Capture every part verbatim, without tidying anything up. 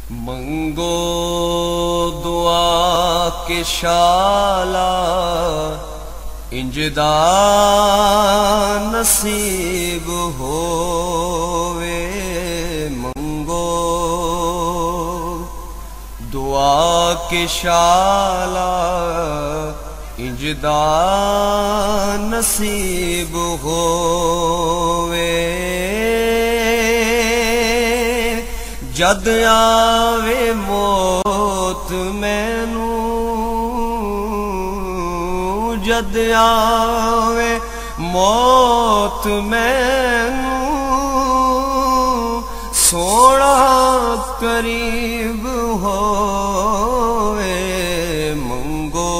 मंगो दुआ के शाला इंजदा नसीब होवे। मंगो दुआ के शाला इंजदा नसीब होवे। जद आवे मौत मैनू, जद आवे मौत मैनू, सोना करीब होवे। मंगो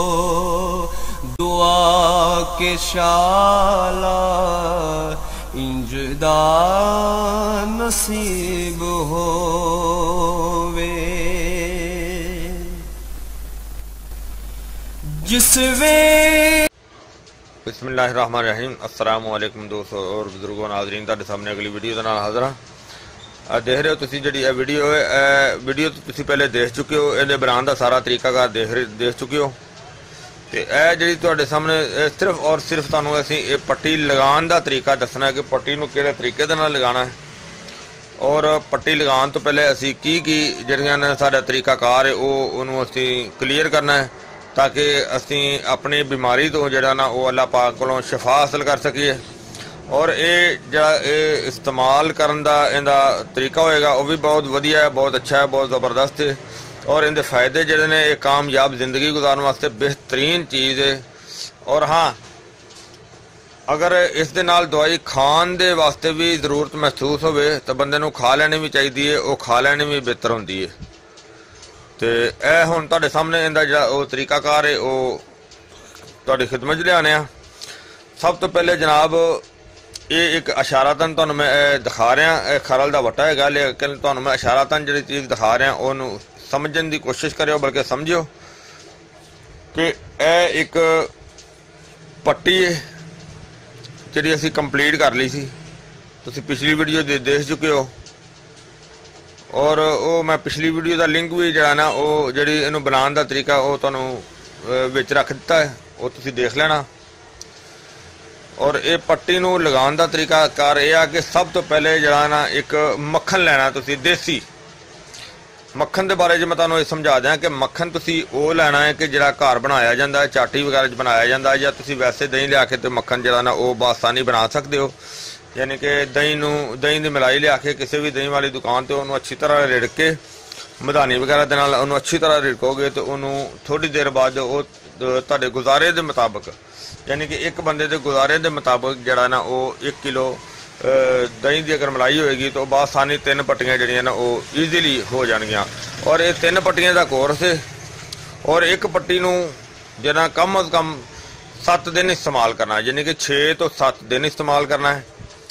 दुआ के शाला इंजदा नसीब होवे। जिस वे बिस्मिल्लाहिर्रहमानिर्रहीम। अस्सलाम वालेकुम दोस्तों और बुजुर्गों नाज़रीन, तुहाडे सामने अगली वीडियो दे नाल हाज़र हां। देख रहे हो तुसीं जिहड़ी ये वीडियो है, वीडियो तो तुसीं पहले देख चुके हो, इहदे बनाउण दा सारा तरीकाकार देख देख चुके हो। तो यह जी तुहाडे सामने सिर्फ और सिर्फ तुहानूं असीं ये पट्टी लगाउण दा तरीका दसना है कि पट्टी नूं किहड़े तरीके दे नाल लगाना है और पट्टी लगाउण तो पहले असीं की की जिहड़ियां ने साडा तरीकाकार है वो उहनूं असीं क्लीयर करना है, ताकि असीं अपनी बीमारी तो जिहड़ा ना वो अल्लाह पाक कोलों शिफा हासिल कर सकीए। और ये जिहड़ा ये इस्तेमाल करन दा इहदा तरीका होएगा वो भी बहुत वधिया है, बहुत अच्छा है, बहुत ज़बरदस्त है। और इनके फायदे जिहड़े ने एक कामयाब जिंदगी गुजारन वास्ते बेहतरीन चीज़ है। और हाँ, अगर इस दे नाल दवाई खाण दे वास्ते भी जरूरत महसूस होवे तो बंदे नूं खा लैनी भी चाहिदी है, वो खा लैनी भी बेहतर होंदी है। तो यह हुण तुहाडे सामने इहदा जिहड़ा वो तरीकाकार है वो तुहाडी खिदमत च लिआने आ। सब तो पहले जनाब ये एक इशारातन तुहानूं मैं दिखा रहा, खरल दा वट्टा है, लेकिन तुहानूं मैं इशारातन जिहड़ी चीज़ दिखा रहा उहनूं समझण की कोशिश करो, बल्कि समझो कि यह एक पट्टी है जिहड़ी असीं कंप्लीट कर ली सी। तुसीं पिछली वीडियो दे देख चुके हो और वो मैं पिछली वीडियो का लिंक भी जिहड़ा ना वो जिहड़ी इहनूं बनाउण दा तरीका वो तुहानूं विच रख दिता है, वो तुसीं देख लेना। और ये पट्टी नूं लगाउण दा तरीका कार यह आ कि सब तो पहले जिहड़ा ना एक मक्खन लैना तुसीं देसी मक्खन के बारे मैं तुहानूं समझा दें कि मक्खन तुसीं वो लैना है कि जिहड़ा घर बनाया जाता है, चाटी वगैरह च बनाया जाता है, या तुसीं वैसे दही लिया के तो मक्खन जिहड़ा ना वो बासानी बना सकते हो। यानी कि दही नूं दही की मलाई लिया के किसी भी दही वाली दुकान तो उन्होंने अच्छी तरह रिड़ के मधानी वगैरह के नाल उन्होंने अच्छी तरह रिड़कोगे तो उन्होंने थोड़ी देर बाद वो तुहाडे गुजारे के मुताबिक, यानी कि एक बंदे के गुजारे के मुताबिक जिहड़ा ना वो एक किलो दही की अगर मलाई होएगी तो बासानी तीन पट्टियां जिहड़ियां ना वो ईजीली हो जाणगियां। और ये तीन पट्टियां का कोर्स है और एक पट्टी नूं जिहड़ा कम अज कम सत्त दिन इस्तेमाल करना है, यानी कि छे तो सत्त दिन इस्तेमाल करना है।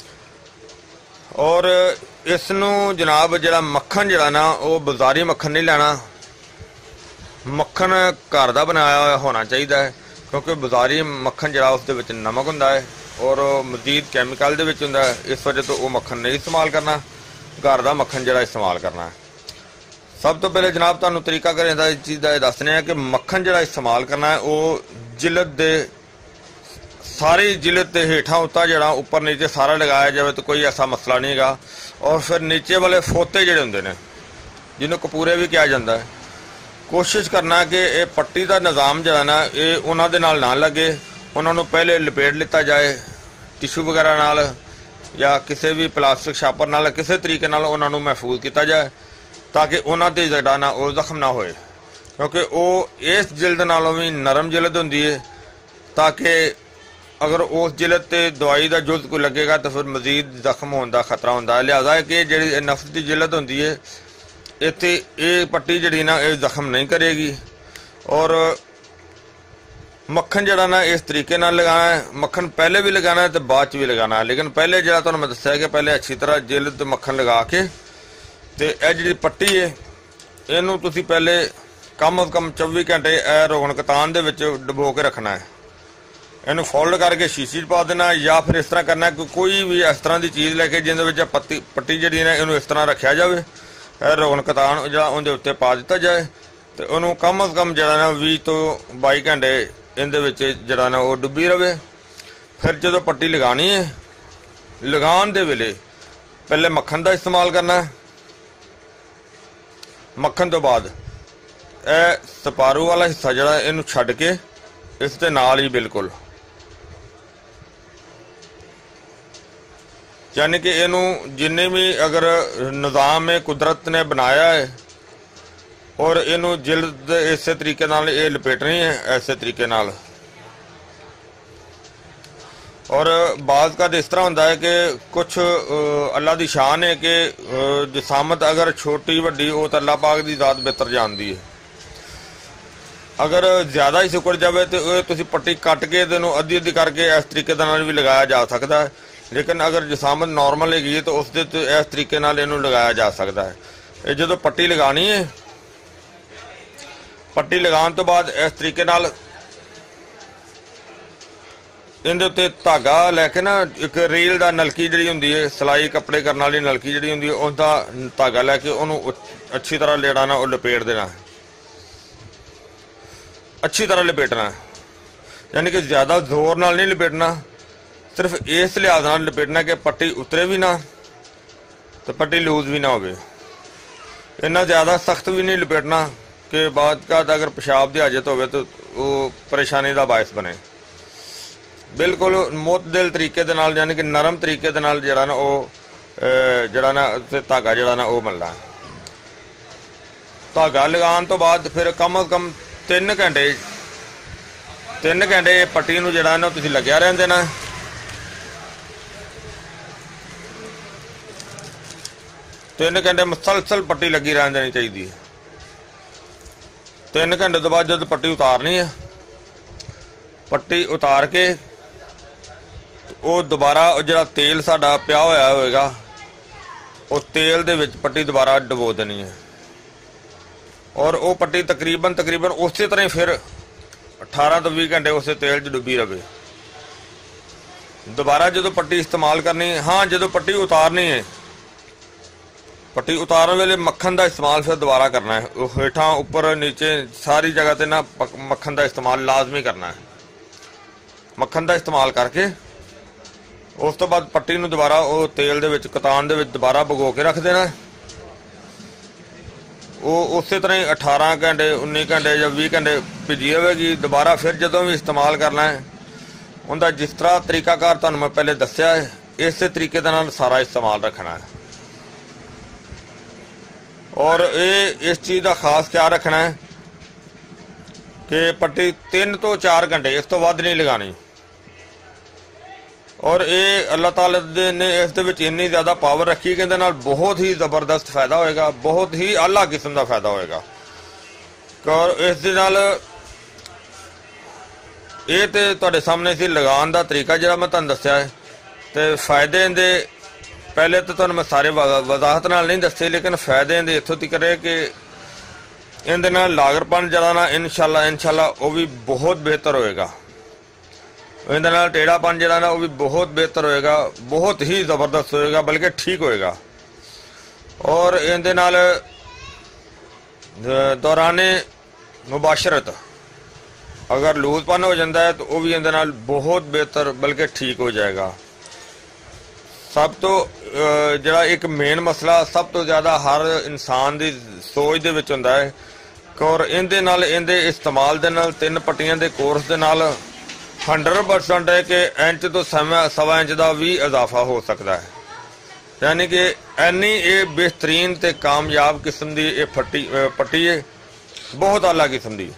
और इसनूं जनाब जिहड़ा मक्खन जिहड़ा ना वो बाजारी मक्खन नहीं लेना, मक्खन घर दा बनाया होया होना चाहिए है, क्योंकि बाजारी मक्खन जिहड़ा उसदे विच नमक हुंदा है और मजीद कैमिकल दे विच हुंदा है, इस वजह तो वो मक्खन नहीं इस्तेमाल करना, घर दा मक्खन जिहड़ा इस्तेमाल करना है। सब तो पहले जनाब तुहानूं तरीका करें दा इस चीज़ का दसने हैं कि मक्खन जिहड़ा इस्तेमाल करना है वो जिलत दे सारी जिलत के हेठा उत्ता जिहड़ा उपर नीचे सारा लगाया जाए तो कोई ऐसा मसला नहीं है। और फिर नीचे वाले फोते जिहड़े हुंदे ने जिन्होंने कपूरे भी कहा जाता है, कोशिश करना कि ये पट्टी का निज़ाम जिहड़ा ना ये उन्हां दे नाल ना लगे, उन्होंने पहले लपेट लिता जाए टिशू वगैरह नाल या किसी भी प्लास्टिक छापर नाल किसी तरीके नाल उन्होंने महफूज किया जाए, ताकि उन्हां ते जिहड़ा ना वो जख्म ना होए, क्योंकि वो इस जिल्द नालों भी नरम जिल्द हुंदी है, ताकि अगर उस जिलद ते दवाई का जुज़ कोई लगेगा तो फिर मजीद जख्म होने का खतरा होंदा है। लिहाजा है कि जिहड़ी नफ्स की जिलद होंदी है इत्थे ये पट्टी जिहड़ी ना ये जख्म नहीं करेगी। और मक्खन जिहड़ा ना इस तरीके नाल लगाना है, मक्खन पहले भी लगाना है तो बाद च भी लगाना है, लेकिन पहले जिहड़ा तुहानूं मैं दस्सिया कि पहले अच्छी तरह जिलद मक्खन लगा के ते यह जिहड़ी पट्टी है इहनूं तुसीं पहले कम अज कम चौबी घंटे ए रोगन कतान दे विच डुबो के रखना है। इनू फोल्ड करके शीशी पा देना, या फिर इस तरह करना कि कोई भी इस तरह की चीज़ लैके जिंदे विच पत्ती पट्टी जिहड़ी ने इनू इस तरह रखा जाए ਇਹ ਰੋਗਨ ਕਤਾਨ ਜਿਹੜਾ ਉਹਦੇ ਉੱਤੇ ਪਾ ਦਿੱਤਾ ਜਾਏ ਤੇ ਉਹਨੂੰ ਕਮ ਅਜ਼ ਕਮ ਜਿਹੜਾ ਨਾ ਵੀਹ ਤੋਂ ਬਾਈ ਘੰਟੇ ਇਹਦੇ ਵਿੱਚ ਜਿਹੜਾ ਨਾ ਉਹ ਡੁੱਬੀ ਰਵੇ। ਫਿਰ ਜਦੋਂ ਪੱਟੀ ਲਗਾਉਣੀ ਹੈ, ਲਗਾਉਣ ਦੇ ਵੇਲੇ ਪਹਿਲੇ ਮੱਖਣ ਦਾ ਇਸਤੇਮਾਲ ਕਰਨਾ ਹੈ। ਮੱਖਣ ਤੋਂ ਬਾਅਦ ਇਹ ਸਪਾਰੂ ਵਾਲਾ ਹਿੱਸਾ ਜਿਹੜਾ ਇਹਨੂੰ ਛੱਡ ਕੇ ਇਸ ਦੇ ਨਾਲ ਹੀ ਬਿਲਕੁਲ, यानी कि इनू जिन्ने भी अगर निज़ाम कुदरत ने बनाया है और इनू जिल्द इस तरीके नाल ये लपेटनी है, ऐसे तरीके नाल। और बाज़ का इस तरह होंदा है कि कुछ अल्लाह की शान है कि जिसामत अगर छोटी वड्डी वो तो अल्लाह पाक की ज़ात बेहतर जानती है। अगर ज़्यादा ही सुकड़ जाए तो तुसी पट्टी कट के इनू अद्धी अद्धी करके इस तरीके नाल भी लगाया जा सकता है। लेकिन अगर जिसामत नॉर्मल हैगी तो उस दे इस तरीके नाल इनू लगाया जा सकता है। ये जो पट्टी लगानी है, पट्टी लगाने तो बाद इस तरीके नाल इहदे उत्ते धागा लैके ना एक रील दा नलकी जिहड़ी हुंदी है, सिलाई कपड़े करने वाली नलकी जिहड़ी हुंदी है, उसदा धागा लैके उहनू अच्छी तरह लेड़ा ना, लपेट देना, अच्छी तरह लपेटना। यानी कि ज़्यादा जोर नाल नहीं लपेटना, सिर्फ इस लिहाज नाल लपेटना कि पट्टी उतरे भी ना तो पट्टी लूज भी ना हो। इन्ना ज़्यादा सख्त भी नहीं लपेटना कि बाद का अगर पेशाब की हाजत हो तो वो परेशानी का बायस बने। बिल्कुल मुतदिल तरीके दे नाल, यानी कि नरम तरीके दे नाल जिहड़ा ना वो जिहड़ा ना धागा जिहड़ा ना वो मलना। धागा लगाने तो बाद फिर कम अज कम तीन घंटे तीन घंटे पट्टी नूं जिहड़ा ना तुसीं लग्या रहन देना। तीन घंटे मुसलसल पट्टी लगी रहन देनी चाहिए। तीन घंटे तो बाद जब पट्टी उतारनी है, पट्टी उतार के वो दोबारा जो तेल साडा पिया होया होएगा वो तेल दे विच पट्टी दोबारा डबो देनी है। और वो पट्टी तकरीबन तकरीबन उस तरह ही फिर अठारह तो बीस घंटे उस तेल च डुबी रहे। दोबारा जो पट्टी इस्तेमाल करनी, हाँ जो पट्टी उतारनी है, पट्टी उतारन वेले मक्खन का इस्तेमाल फिर दोबारा करना है। हेठा उपर नीचे सारी जगह ते ना मक्खन का इस्तेमाल लाजमी करना है। मक्खन का इस्तेमाल करके उस तो बाद पट्टी नूं दोबारा वो तेल दे विच कतान दे विच दोबारा भगो के रख देना है। वो उस तरह ही अठारह घंटे उन्नीस घंटे या बीस घंटे भिजी होगी। दोबारा फिर जदों भी इस्तेमाल करना है उनका जिस तरह तरीकाकार तुहानूं मैं पहले दस्सिया है, इस तरीके दे नाल सारा इस्तेमाल रखना है। और ये इस चीज़ का खास ख्याल रखना है कि पट्टी तीन तो चार घंटे इस तो वध नहीं लगानी। और ये अल्लाह ताला ने इस दे विच इन्नी ज़्यादा पावर रखी कि इहदे नाल बहुत ही ज़बरदस्त फायदा होएगा, बहुत ही आला किस्म का फायदा होएगा। और इस दे नाल ये तो तुहाडे सामने सी लगाने का तरीका जिहड़ा मैं तुहानूं दस्सिया है। तो फायदे इहदे पहले तो तुहानूं मैं सारे वजाहत नाल नहीं दस्से, लेकिन फायदे इहदे इत्थों तक रहे कि इहदे नाल लागरपन जिहड़ा ना इंशाअल्लाह इंशाअल्लाह वो भी बहुत बेहतर होएगा। इहदे नाल टेढ़ापन जिहड़ा ना वो भी बहुत बेहतर होएगा, बहुत ही ज़बरदस्त होएगा, बल्कि ठीक होएगा। और इहदे नाल दौराने मुबाशरत अगर लूजपन हो जाता है तो वह भी इहदे नाल बहुत बेहतर बल्कि ठीक हो जाएगा। सब तो जिहड़ा एक मेन मसला सब तो ज़्यादा हर इंसान की सोच दे विच हुंदा है। और इहदे नाल इहदे इस्तेमाल दे नाल तीन पट्टियां दे कोर्स दे नाल हंड्रड परसेंट है कि इंच तो सवा सवा इंच का भी इजाफा हो सकता है। यानी कि इन्नी ये बेहतरीन ते कामयाब किस्म की ये फट्टी पट्टी है, बहुत आला किस्म की।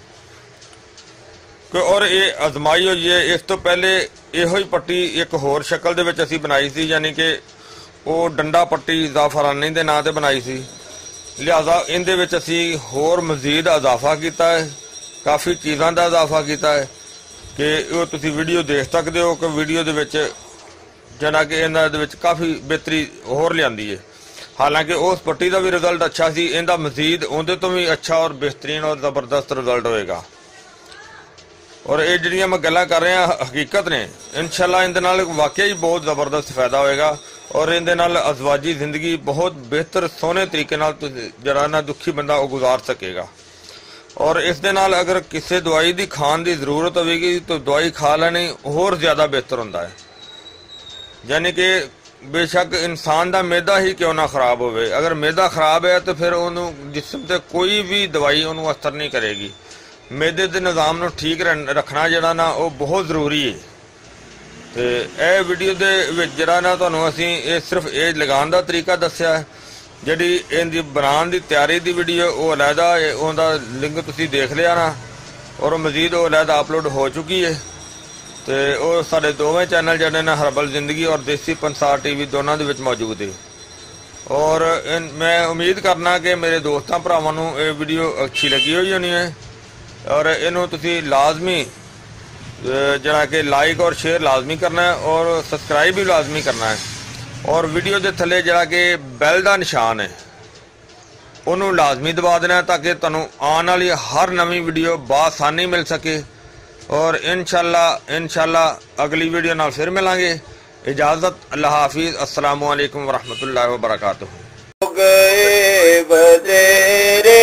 और ये आजमाई हुई है। इस तो पहले इहो ही पट्टी एक होर शक्ल दे विच असीं बनाई सी, यानी कि वो डंडा पट्टी ज़ाफरानी दे नां ते बनाई सी। लिहाजा इहदे विच असीं होर मजीद इजाफा किया है, काफ़ी चीज़ां दा इजाफा किया है कि वो तुसीं वीडियो देख सकते हो कि वीडियो दे विच जना कि इन्हां दे विच काफ़ी बेहतरी होर लिआंदी है। हालांकि उस पट्टी का भी रिजल्ट अच्छा सी, इहदा मजीद उहदे तो भी अच्छा और बेहतरीन और ज़बरदस्त रिजल्ट होएगा। और ये जिहड़ियां मैं गल्लां कर रहा हकीकत ने। इंशाअल्लाह इहदे नाल वाकई बहुत जबरदस्त फायदा होएगा और इहदे नाल अज़वाजी जिंदगी बहुत बेहतर सोहने तरीके नाल जिहड़ा ना दुखी बंदा वो गुजार सकेगा। और इस दे नाल अगर किसी दवाई की खाण की जरूरत होगी तो दवाई खा लेनी होर ज्यादा बेहतर होंदा है। यानी कि बेशक इंसान का मैदा ही क्यों ना खराब होवे, अगर मैदा खराब है तो फिर उन्होंने जिस्म ते कोई भी दवाई उन्होंने असर नहीं करेगी। मैदे के निज़ाम नूं ठीक रखना जिहड़ा ना वो बहुत जरूरी है। तो यह वीडियो दे विच जिहड़ा ना तुहानूं असीं ये सिर्फ ये लगाउण दा तरीका दस्सिया है। जिहड़ी इहदी बनाउण दी तैयारी दी वीडियो वो अलहदा उहदा लिंक तुसीं देख लिया ना, और मजीद वो अलहदा अपलोड हो चुकी है। तो वो साडे दोवें चैनल जिहड़े ने हर्बल जिंदगी और देसी पंसार टीवी दोनों दे विच मौजूद है। और इन मैं उम्मीद करना कि मेरे दोस्तां भरावां नूं ये वीडियो अच्छी लगी हुई होनी है और इनू तुसीं लाजमी जिहड़ा कि लाइक और शेयर लाजमी करना है और सबसक्राइब भी लाजमी करना है। और वीडियो के थले जिहड़ा कि बैल का निशान है उन्होंने लाजमी दबा देना ताकि तुहानूं आने वाली हर नवी वीडियो बासानी मिल सके। और इंशाअल्लाह इंशाअल्लाह अगली वीडियो नाल फिर मिलांगे। इजाज़त, अल्लाह हाफिज़, अस्सलामु अलैकुम वरहमतुल्लाहि वबरकातुहू। गए बतेरे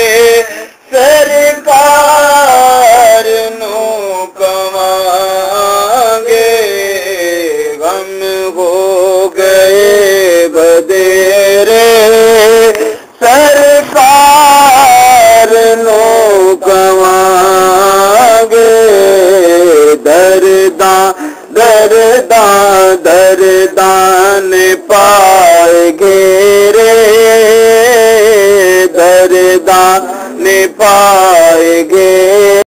सरकार नो कमांगे, गम हो गए बतेरे सरकार नो कमांगे। दर्दा दर्दा दर्दान पाए घेरे, दर्दा ने पाए गे।